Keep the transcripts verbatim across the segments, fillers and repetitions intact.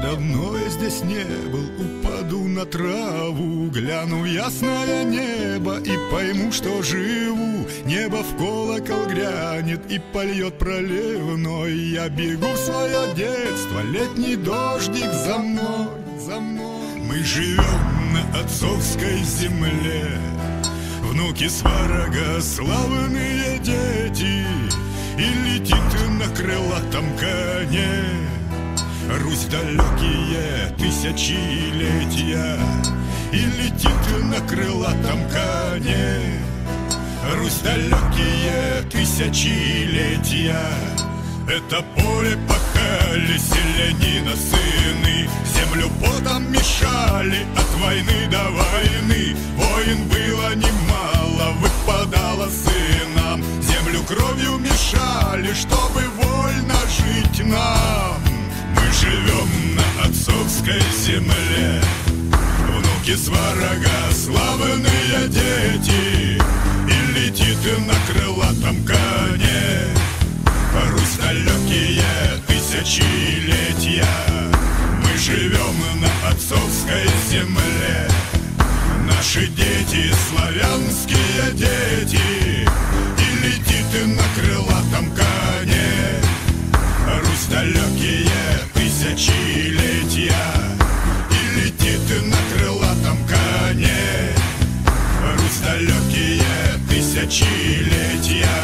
давно я здесь не был, упаду на траву, гляну в ясное небо и пойму, что живу. Небо в колокол грянет и польет проливной. Я бегу в свое детство, летний дождик за мной, за мной. Мы живем на отцовской земле, внуки сварога, славные дети. И летит на крылатом коне Русь далекие тысячелетия. И летит на крылатом коне Русь далекие тысячелетия. Это поле пахали селянина сыны, землю потом мешали от войны до войны. Войн было немало, выпадало сынам, землю кровью мешали, чтобы вольно жить нам. Мы живем на отцовской земле, внуки сварога, славные дети. И летит на крылатом коне Русь далекие тысячелетия. Мы живем на отцовской земле, наши дети, славянские дети. И летит на крылатом коне Русь далекие тысячелетия. И летит на крылатом коне Русь далекие тысячелетия.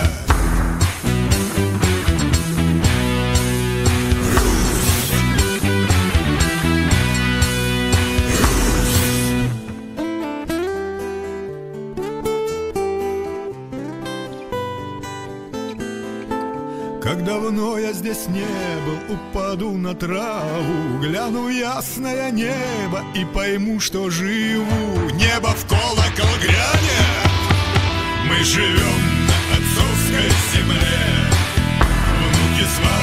Как давно я здесь не был, упаду на траву, гляну в ясное небо и пойму, что живу. Небо в колокол грянет, мы живем на отцовской земле, внуки с вами.